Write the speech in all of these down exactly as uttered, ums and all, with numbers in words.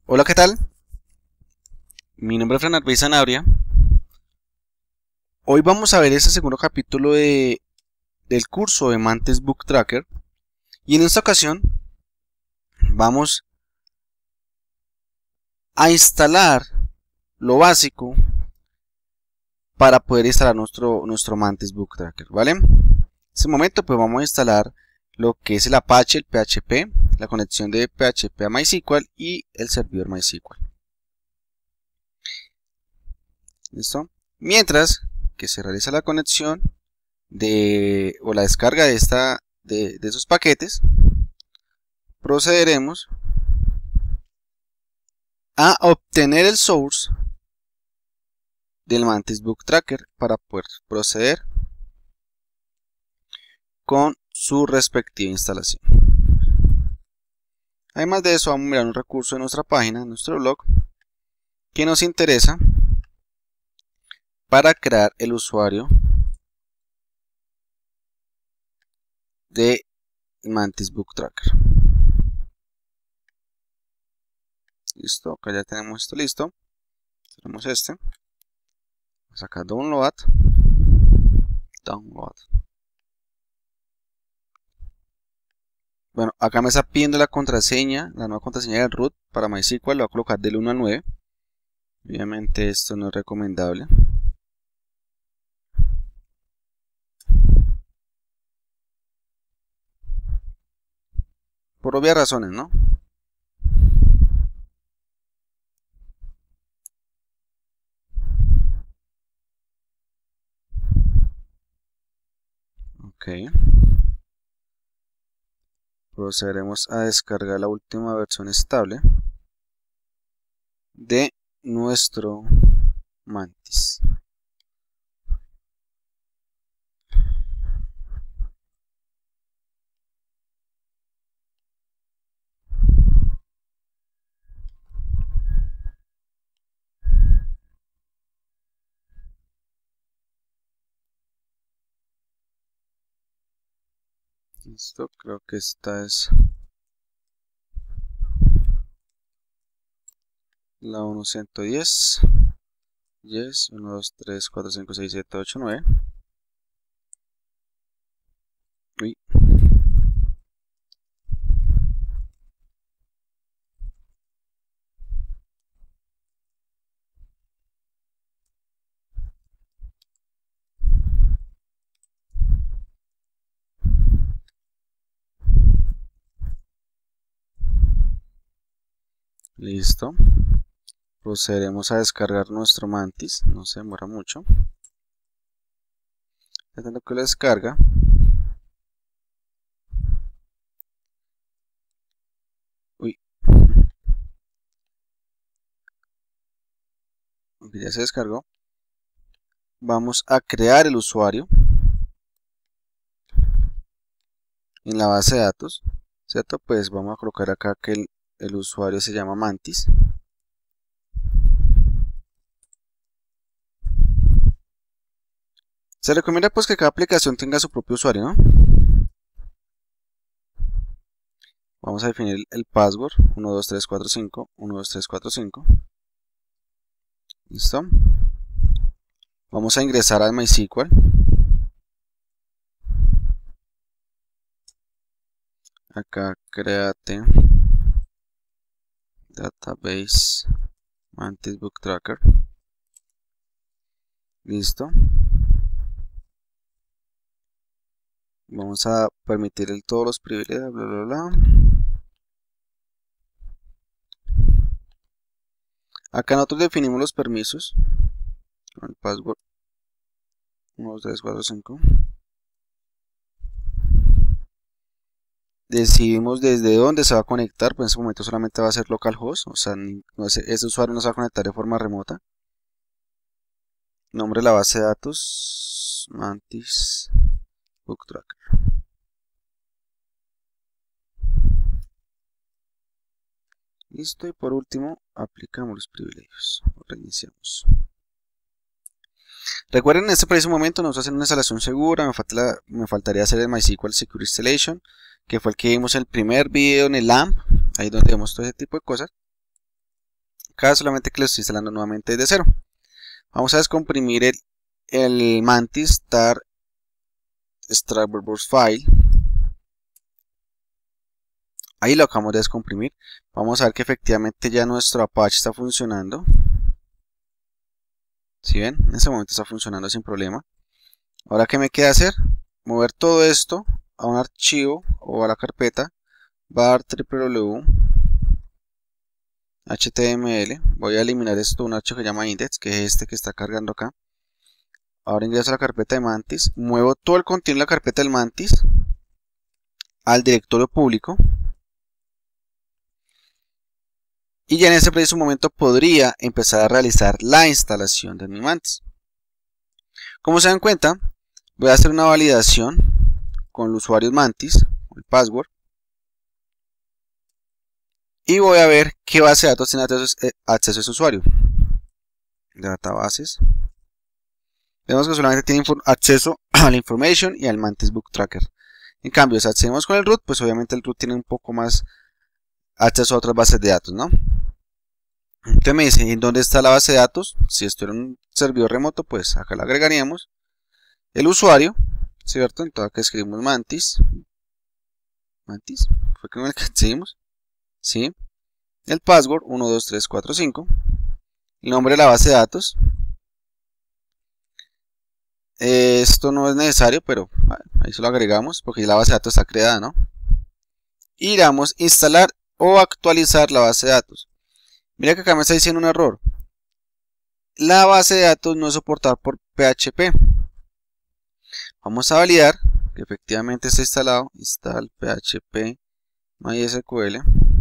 Hola, ¿qué tal? Mi nombre es Fran Arbey Sanabria. Hoy vamos a ver este segundo capítulo de, del curso de Mantis Book Tracker. Y en esta ocasión vamos a instalar lo básico para poder instalar nuestro, nuestro Mantis Book Tracker, ¿vale? En este momento pues vamos a instalar lo que es el Apache, el P H P, la conexión de P H P a MySQL y el servidor MySQL. ¿Listo? Mientras que se realiza la conexión de o la descarga de esta de, de esos paquetes, procederemos a obtener el source del Mantis Book Tracker para poder proceder con su respectiva instalación. Además de eso, vamos a mirar un recurso de nuestra página, de nuestro blog, que nos interesa para crear el usuario de Mantis Book Tracker. Listo, acá ya tenemos esto listo. Tenemos este. Vamos acá download. Download. Bueno, acá me está pidiendo la contraseña, la nueva contraseña del root para MySQL. Lo voy a colocar del uno al nueve. Obviamente esto no es recomendable. Por obvias razones, ¿no? Ok. Procederemos a descargar la última versión estable de nuestro Mantis. Listo, creo que esta es la uno punto ciento diez. Yes, uno, dos, tres, cuatro, cinco, seis, siete, ocho, nueve. Uy. Listo. Procederemos a descargar nuestro Mantis. No se demora mucho. Ya tengo que lo descarga. Uy. Aunque ya se descargó. Vamos a crear el usuario en la base de datos, ¿cierto? Pues vamos a colocar acá que el, el usuario se llama Mantis. Se recomienda pues que cada aplicación tenga su propio usuario, ¿no? Vamos a definir el password uno dos tres cuatro cinco, uno dos tres cuatro cinco. Listo. Vamos a ingresar al MySQL. Acá créate database Mantis Book Tracker. Listo. Vamos a permitir el, todos los privilegios, bla bla bla. Acá nosotros definimos los permisos. El password uno dos tres cuatro cinco. Decidimos desde dónde se va a conectar, pues en ese momento solamente va a ser localhost, o sea, no, ese, ese usuario no se va a conectar de forma remota. Nombre de la base de datos, Mantis Book Tracker. Listo, y por último aplicamos los privilegios, reiniciamos. Recuerden, en este preciso momento nos hacen una instalación segura. Me, falta la, me faltaría hacer el MySQL Secure Installation, que fue el que vimos en el primer video en el A M P, ahí donde vemos todo ese tipo de cosas. Acá solamente que lo estoy instalando nuevamente desde cero. Vamos a descomprimir el, el mantis tar extract file. Ahí lo acabamos de descomprimir. Vamos a ver que efectivamente ya nuestro Apache está funcionando. ¿Sí ven? En ese momento está funcionando sin problema. Ahora, ¿qué me queda hacer? Mover todo esto a un archivo o a la carpeta var www html. Voy a eliminar esto, un archivo que se llama index, que es este que está cargando acá. Ahora ingreso a la carpeta de mantis, muevo todo el contenido de la carpeta del mantis al directorio público. Y ya en ese preciso momento podría empezar a realizar la instalación de mi mantis. Como se dan cuenta, voy a hacer una validación con el usuario mantis, el password. Y voy a ver qué base de datos tiene acceso a ese usuario. Databases. Vemos que solamente tiene acceso a la information y al mantis book tracker. En cambio, si accedemos con el root, pues obviamente el root tiene un poco más acceso a otras bases de datos, ¿no? Entonces me dice, ¿en dónde está la base de datos? Si esto era un servidor remoto, pues acá le agregaríamos el usuario, ¿cierto? Entonces acá escribimos mantis. Mantis, fue con el que accedimos, ¿sí? El password uno dos tres cuatro cinco. El nombre de la base de datos. Eh, esto no es necesario, pero bueno, ahí se lo agregamos porque ya la base de datos está creada, ¿no? Y damos instalar o actualizar la base de datos. Mira que acá me está diciendo un error. La base de datos no es soportada por P H P. Vamos a validar que efectivamente está instalado. Install P H P MySQL.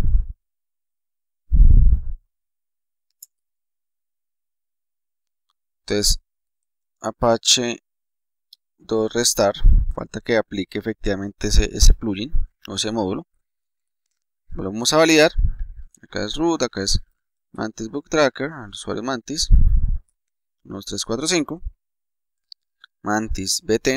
Entonces, Apache dos restart. Falta que aplique efectivamente ese, ese plugin o ese módulo. Lo vamos a validar. Acá es root, acá es mantis book tracker, al usuario mantis. uno dos tres cuatro cinco. Mantis bt.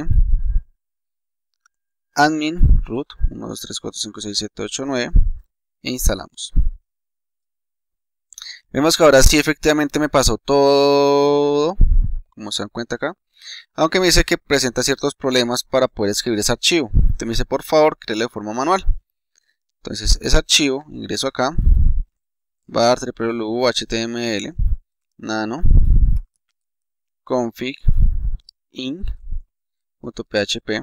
Admin root uno dos tres cuatro cinco seis siete ocho nueve. E instalamos. Vemos que ahora sí efectivamente me pasó todo, como se dan cuenta acá, aunque me dice que presenta ciertos problemas para poder escribir ese archivo. Entonces me dice por favor créelo de forma manual. Entonces ese archivo, ingreso acá, var www html nano config inc.php.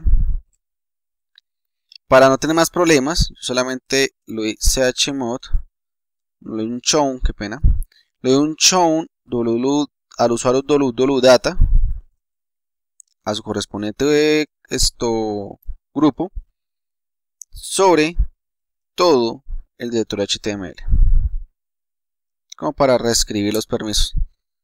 Para no tener más problemas, yo solamente lo doy chmod, le doy un chown, qué pena, le doy un chown www, al usuario www.data, a su correspondiente esto grupo, sobre todo el directorio H T M L, como para reescribir los permisos.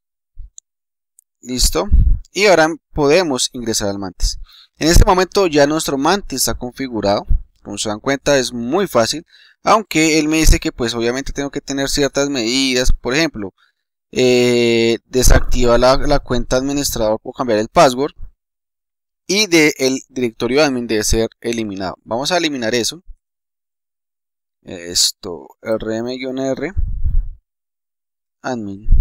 Listo. Y ahora podemos ingresar al mantis. En este momento ya nuestro mantis está configurado. Como se dan cuenta es muy fácil. Aunque él me dice que pues obviamente tengo que tener ciertas medidas. Por ejemplo, eh, desactivar la, la cuenta administrador o cambiar el password. Y del directorio admin debe ser eliminado. Vamos a eliminar eso. Esto, rm-r admin.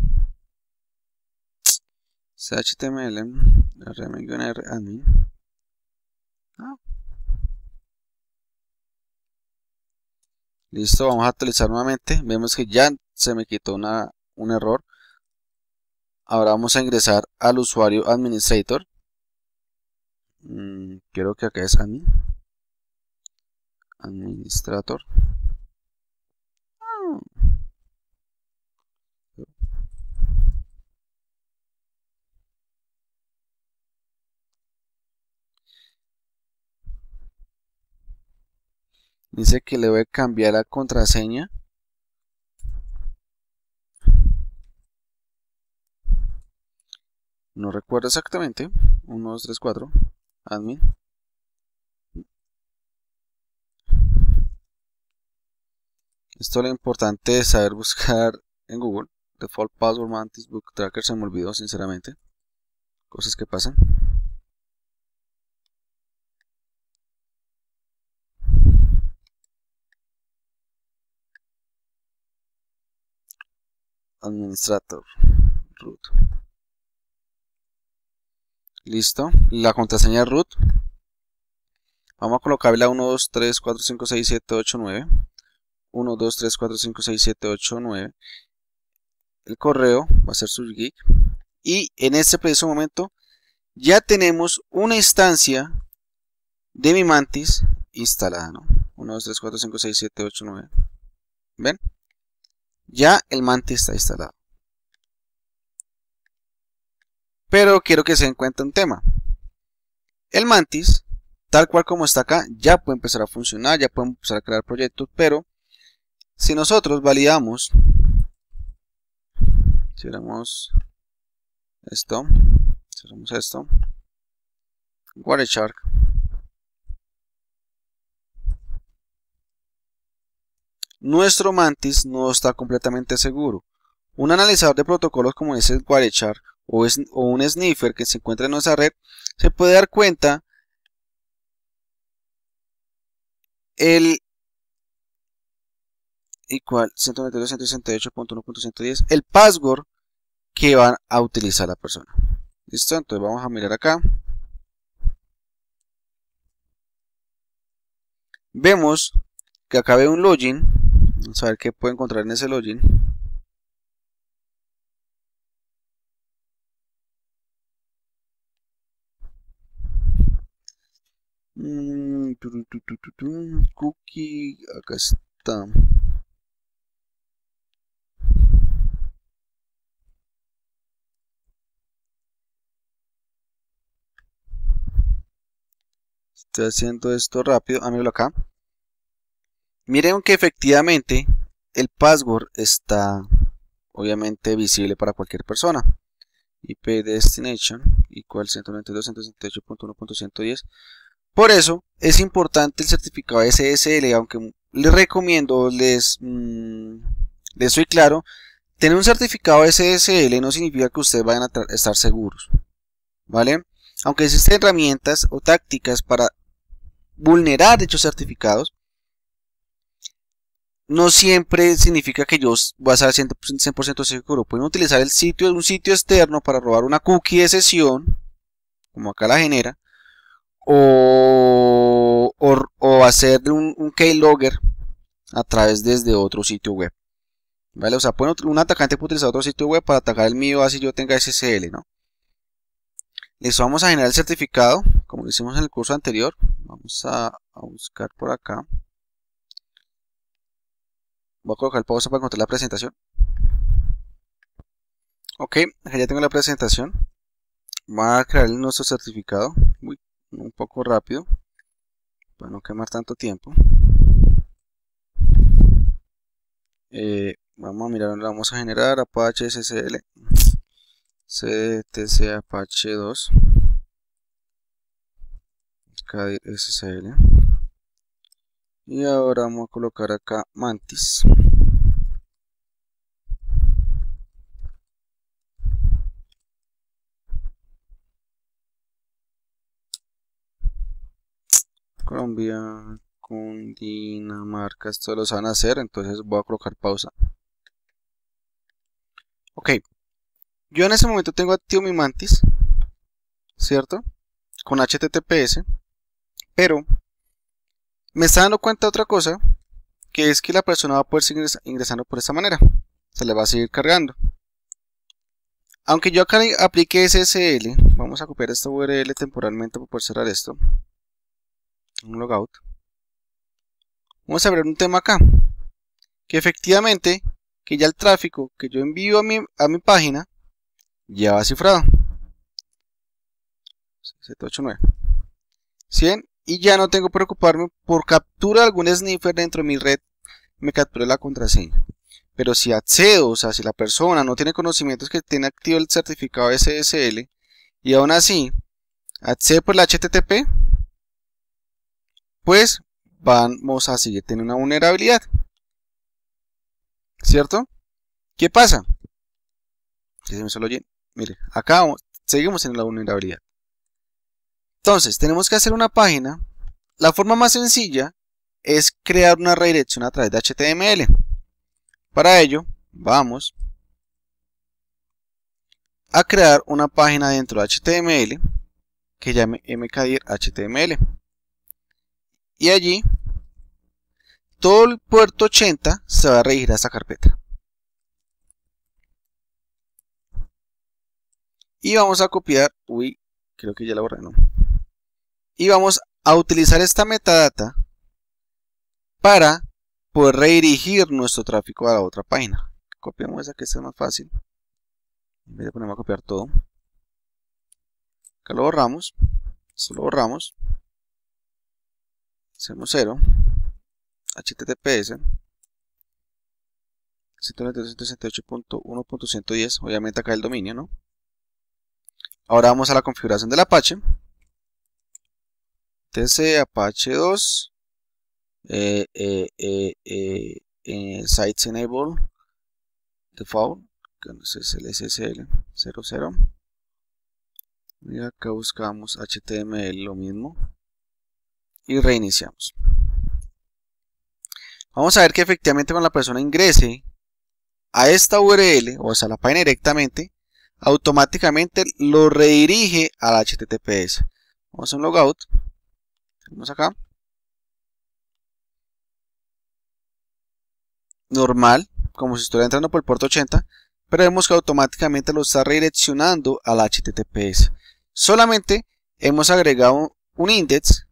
html rm-r admin. Ah. Listo, vamos a actualizar nuevamente. Vemos que ya se me quitó una, un error. Ahora vamos a ingresar al usuario administrator. Mm, creo que acá es admin. Administrator. Ah. Dice que le voy a cambiar la contraseña. No recuerdo exactamente. uno dos tres cuatro. Admin. Esto es lo importante de saber buscar en Google. Default password mantis book tracker. Se me olvidó sinceramente. Cosas que pasan. administrator root. Listo, la contraseña root. Vamos a colocarle la uno, dos, tres, cuatro, cinco, seis, siete, ocho, nueve. uno, dos, tres, cuatro, cinco, seis, siete, ocho, nueve. El correo va a ser SurgeGeek. Y en este preciso momento ya tenemos una instancia de mi mantis instalada, ¿no? uno, dos, tres, cuatro, cinco, seis, siete, ocho, nueve. ¿Ven? Ya el mantis está instalado. Pero quiero que se den cuenta un tema. El mantis, tal cual como está acá, ya puede empezar a funcionar, ya puede empezar a crear proyectos, pero si nosotros validamos, cerramos esto, cerramos esto, Wireshark, nuestro mantis no está completamente seguro. Un analizador de protocolos como es el Wireshark o, es, o un sniffer que se encuentra en nuestra red se puede dar cuenta el igual ciento noventa y dos, ciento sesenta y ocho punto uno punto ciento diez, el password que va a utilizar la persona. Listo, entonces vamos a mirar acá. Vemos que acá veo un login. Vamos a ver qué puedo encontrar en ese login. Mm, tu, tu, tu, tu, tu, cookie, acá está. Estoy haciendo esto rápido. Ah, míralo acá. Miren que efectivamente el password está obviamente visible para cualquier persona. I P destination igual ciento noventa y dos, ciento sesenta y ocho punto uno punto ciento diez. Por eso es importante el certificado S S L, aunque les recomiendo, les, mmm, les soy claro, tener un certificado S S L no significa que ustedes vayan a estar seguros, ¿vale? Aunque existen herramientas o tácticas para vulnerar dichos certificados, no siempre significa que yo voy a estar cien por ciento seguro. Pueden utilizar el sitio, un sitio externo para robar una cookie de sesión, como acá la genera, o, o, o hacer un, un keylogger a través desde otro sitio web, ¿vale? O sea, pueden, un atacante puede utilizar otro sitio web para atacar el mío, así yo tenga S S L, ¿no? Listo, vamos a generar el certificado, como lo hicimos en el curso anterior. Vamos a, a buscar por acá. Voy a colocar pausa para encontrar la presentación. Ok, ya tengo la presentación. Vamos a crear nuestro certificado. Uy, un poco rápido para no quemar tanto tiempo. Eh, vamos a mirar dónde vamos a generar. Apache S S L C T C Apache dos S S L. Y ahora vamos a colocar acá mantis. Colombia, Cundinamarca, esto lo van a hacer, entonces voy a colocar pausa. Ok, yo en ese momento tengo activo mi mantis, ¿cierto? Con H T T P S, pero me está dando cuenta de otra cosa, que es que la persona va a poder seguir ingresando por esta manera, se le va a seguir cargando. Aunque yo acá aplique S S L, vamos a copiar esta U R L temporalmente para poder cerrar esto. Un logout. Vamos a ver un tema acá, que efectivamente, que ya el tráfico que yo envío a mi, a mi página, ya va cifrado. siete ocho nueve. cien. Y ya no tengo que preocuparme por captura de algún sniffer dentro de mi red, me capture la contraseña. Pero si accedo, o sea, si la persona no tiene conocimientos que tiene activo el certificado S S L, y aún así accede por el H T T P, pues vamos a seguir teniendo una vulnerabilidad, ¿cierto? ¿Qué pasa? Mire, acá vamos, seguimos en la vulnerabilidad. Entonces, tenemos que hacer una página. La forma más sencilla es crear una redirección a través de H T M L. Para ello, vamos a crear una página dentro de H T M L que llame mkdir H T M L. Y allí todo el puerto ochenta se va a redirigir a esta carpeta. Y vamos a copiar, uy, creo que ya la borré, ¿no? Y vamos a utilizar esta metadata para poder redirigir nuestro tráfico a la otra página. Copiamos esa que es más fácil. En vez de ponerme a copiar todo. Acá lo borramos. Esto lo borramos. Hacemos cero. H T T P S. ciento noventa y dos punto ciento sesenta y ocho punto uno punto ciento diez. Obviamente acá el dominio, ¿no? Ahora vamos a la configuración del Apache. T C Apache dos. Eh, eh, eh, eh, eh, Sites Enable. Default. Que no sé, es el S S L cero cero. Y acá buscamos H T M L, lo mismo. Y reiniciamos. Vamos a ver que efectivamente cuando la persona ingrese a esta U R L, o sea, a la página directamente, automáticamente lo redirige al H T T P S. Vamos a un logout. Tenemos acá. Normal, como si estuviera entrando por el puerto ochenta, pero vemos que automáticamente lo está redireccionando al H T T P S. Solamente hemos agregado un index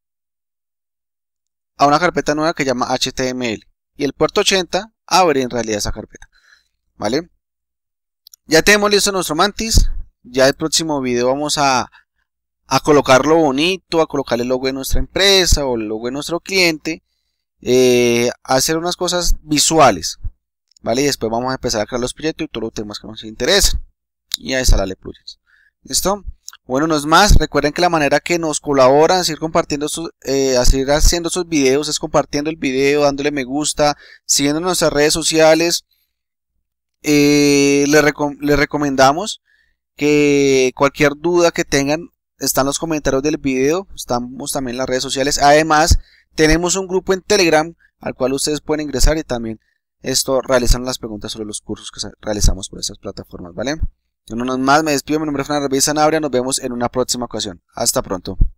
a una carpeta nueva que llama H T M L y el puerto ochenta abre en realidad esa carpeta, ¿vale? Ya tenemos listo nuestro mantis. Ya el próximo video vamos a, a colocarlo bonito, a colocar el logo de nuestra empresa o el logo de nuestro cliente, eh, a hacer unas cosas visuales, ¿vale? Y después vamos a empezar a crear los proyectos y todos los temas que nos interesan y a instalarle plugins. ¿Listo? Bueno, no es más. Recuerden que la manera que nos colaboran a seguir compartiendo sus, eh, a seguir haciendo sus videos es compartiendo el video, dándole me gusta, siguiendo nuestras redes sociales. Eh, les, recom les recomendamos que cualquier duda que tengan está en los comentarios del video. Estamos también en las redes sociales. Además, tenemos un grupo en Telegram al cual ustedes pueden ingresar y también esto realizan las preguntas sobre los cursos que realizamos por estas plataformas, ¿vale? No, no más, me despido. Mi nombre es Fernando Sanabria. Nos vemos en una próxima ocasión. Hasta pronto.